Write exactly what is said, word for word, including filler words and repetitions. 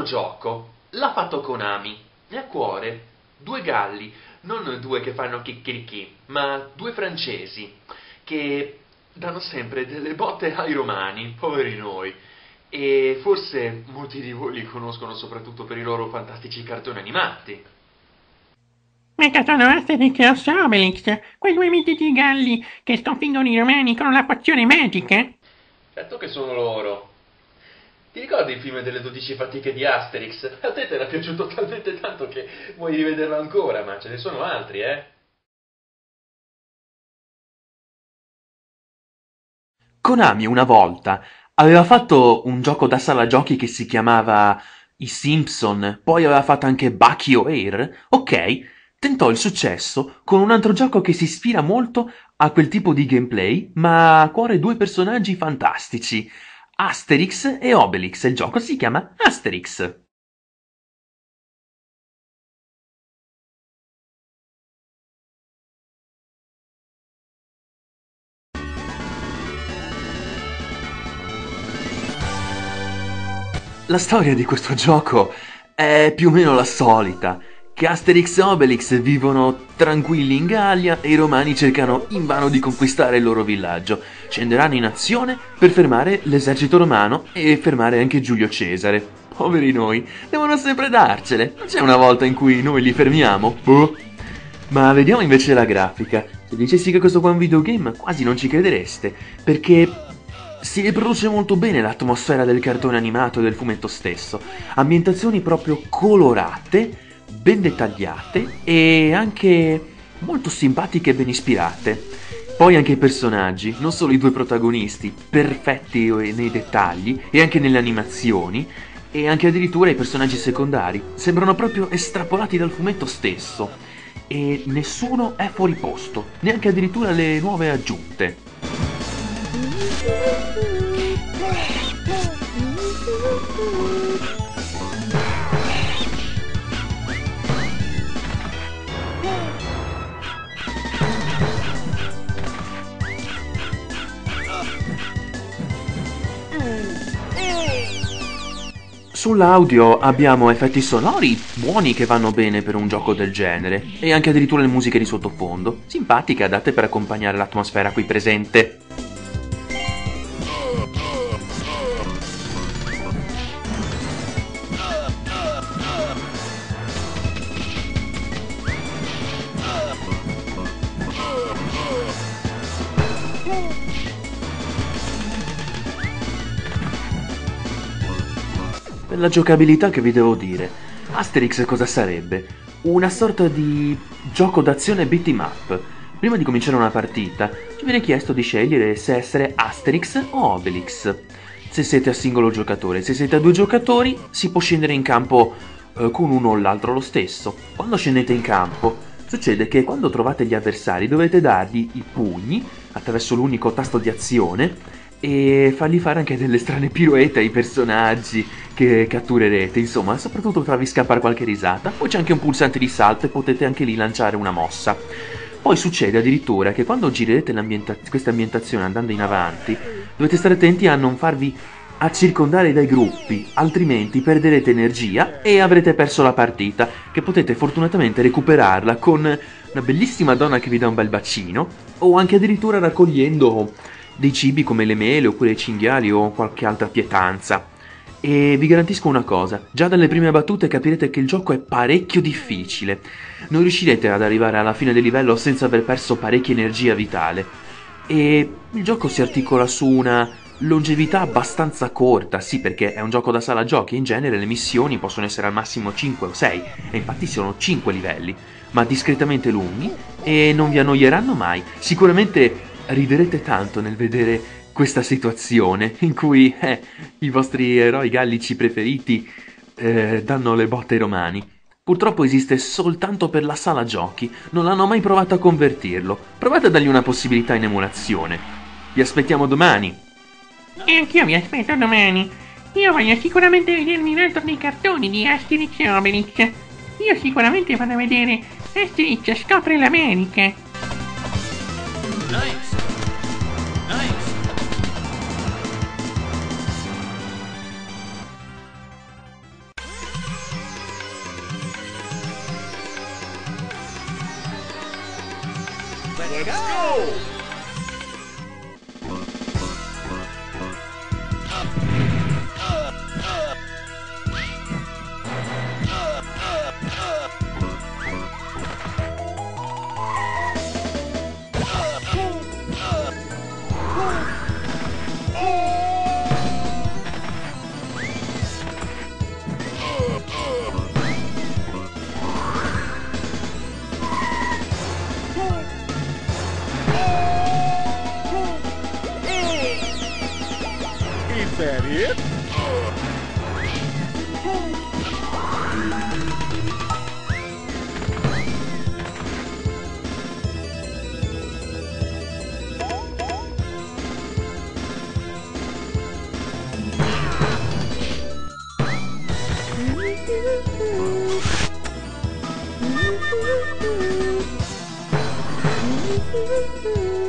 Questo gioco l'ha fatto Konami e a cuore due galli, non due che fanno chicchirichì, ma due francesi che danno sempre delle botte ai romani, poveri noi. E forse molti di voi li conoscono soprattutto per i loro fantastici cartoni animati. Mica sono Asterix e Obelix, quei due mitici galli che sconfiggono i romani con la pozione magica? Certo che sono loro. Ti ricordi il film delle dodici fatiche di Asterix? A te ti era piaciuto talmente tanto che vuoi rivederlo ancora, ma ce ne sono altri, eh? Konami una volta aveva fatto un gioco da sala giochi che si chiamava I Simpson, poi aveva fatto anche Bucky O'Hare, ok, tentò il successo con un altro gioco che si ispira molto a quel tipo di gameplay, ma ha a cuore due personaggi fantastici, Asterix e Obelix, il gioco si chiama Asterix. La storia di questo gioco è più o meno la solita, che Asterix e Obelix vivono tranquilli in Gallia e i romani cercano invano di conquistare il loro villaggio. Scenderanno in azione per fermare l'esercito romano e fermare anche Giulio Cesare. Poveri noi, devono sempre darcele. Non c'è una volta in cui noi li fermiamo? Boh. Ma vediamo invece la grafica. Se dicessi che questo qua è un videogame, quasi non ci credereste, perché si riproduce molto bene l'atmosfera del cartone animato e del fumetto stesso. Ambientazioni proprio colorate, ben dettagliate e anche molto simpatiche e ben ispirate. Poi anche i personaggi, non solo i due protagonisti, perfetti nei dettagli e anche nelle animazioni, e anche addirittura i personaggi secondari. Sembrano proprio estrapolati dal fumetto stesso. E nessuno è fuori posto, neanche addirittura le nuove aggiunte. Sull'audio abbiamo effetti sonori buoni che vanno bene per un gioco del genere e anche addirittura le musiche di sottofondo, simpatiche, adatte per accompagnare l'atmosfera qui presente. Per la giocabilità che vi devo dire, Asterix cosa sarebbe? Una sorta di gioco d'azione beat 'em up. Prima di cominciare una partita, ci viene chiesto di scegliere se essere Asterix o Obelix. Se siete a singolo giocatore, se siete a due giocatori, si può scendere in campo eh, con uno o l'altro lo stesso. Quando scendete in campo, succede che quando trovate gli avversari dovete dargli i pugni attraverso l'unico tasto di azione e fargli fare anche delle strane piroette ai personaggi che catturerete, insomma, soprattutto farvi scappare qualche risata. Poi c'è anche un pulsante di salto e potete anche lì lanciare una mossa. Poi succede addirittura che quando girerete l'ambienta- questa ambientazione andando in avanti, dovete stare attenti a non farvi accircondare dai gruppi, altrimenti perderete energia e avrete perso la partita, che potete fortunatamente recuperarla con una bellissima donna che vi dà un bel bacino, o anche addirittura raccogliendo dei cibi come le mele oppure i cinghiali o qualche altra pietanza. E vi garantisco una cosa, già dalle prime battute capirete che il gioco è parecchio difficile. Non riuscirete ad arrivare alla fine del livello senza aver perso parecchia energia vitale. E il gioco si articola su una longevità abbastanza corta, sì, perché è un gioco da sala giochi, in genere le missioni possono essere al massimo cinque o sei, e infatti sono cinque livelli, ma discretamente lunghi e non vi annoieranno mai. Sicuramente riderete tanto nel vedere questa situazione in cui eh, i vostri eroi gallici preferiti eh, danno le botte ai romani. Purtroppo esiste soltanto per la sala giochi, non hanno mai provato a convertirlo. Provate a dargli una possibilità in emulazione. Vi aspettiamo domani. E anch'io vi aspetto domani. Io voglio sicuramente vedermi un altro dei cartoni di Asterix e Obelix. Io sicuramente vado a vedere Asterix scopre l'America. Nice! Nice! Let's go! Is that it? Thank you.